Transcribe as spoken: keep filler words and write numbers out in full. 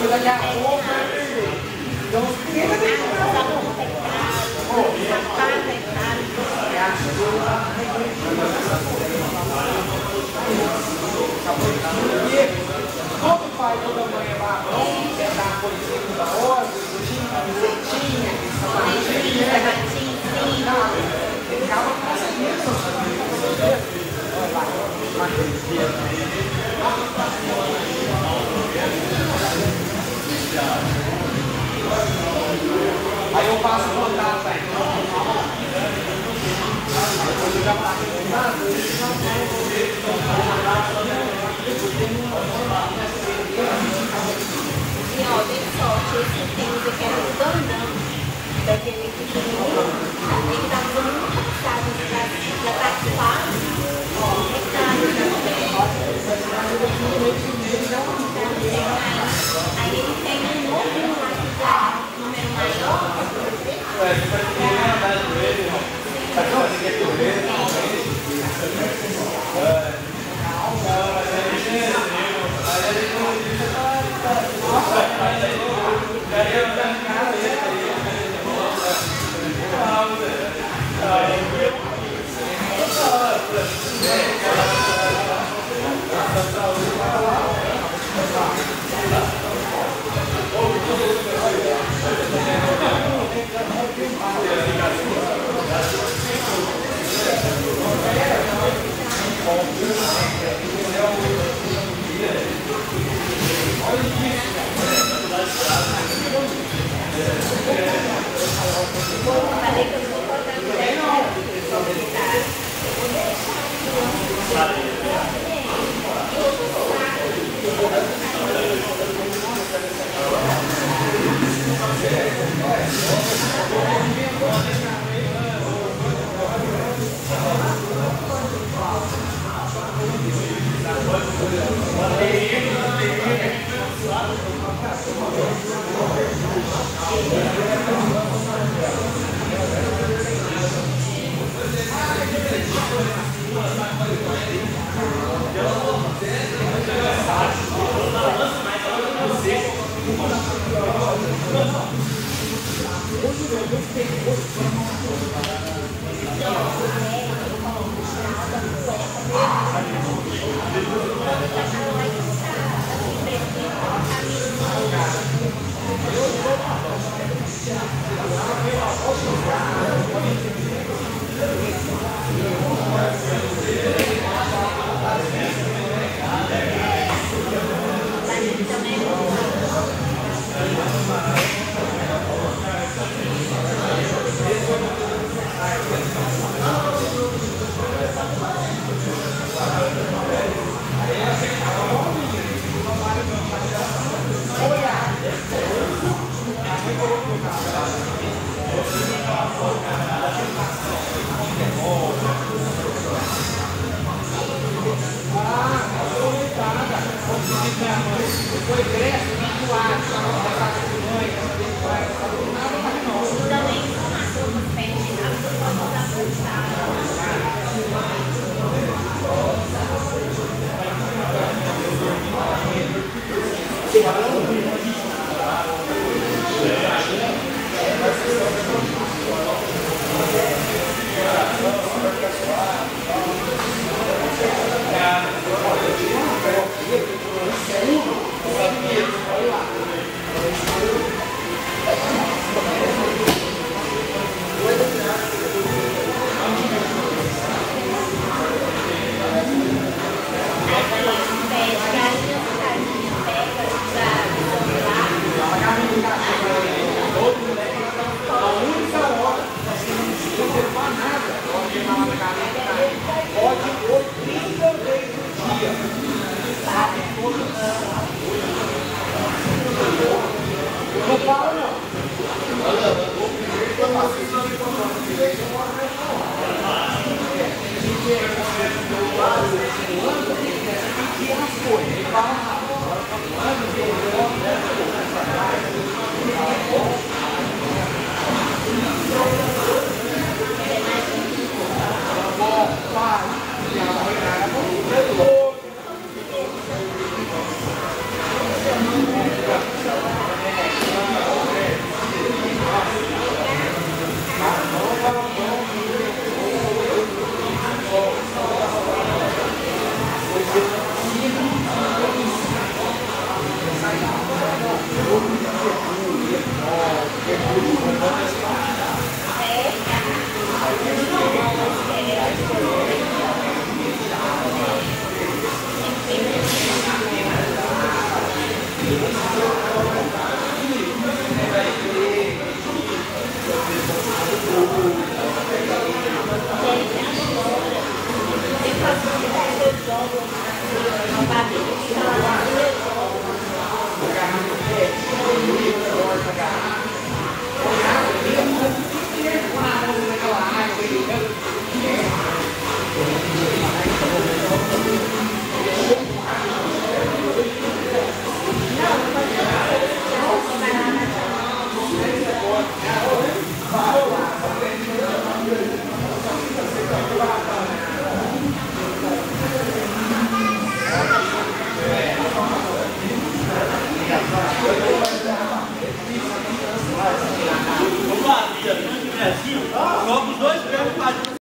daqui a pouco então fica dentro como o pai toda manhã lá, quer dar uma coisinha da hora, tinha camisetinha, sapatinha, ficava com essa isso. Olha lá, aí eu passo o contato aí. Eu já passei o contato. E ó, tem sorte, esse tênis aqui é grandão, daquele pequenininho, ele tá usando muito passado, já tá claro, é caro também. Aí ele tem um novo lá que tá número maior. Vamos lá, Bia. Se não tiver assim, joga os dois pés.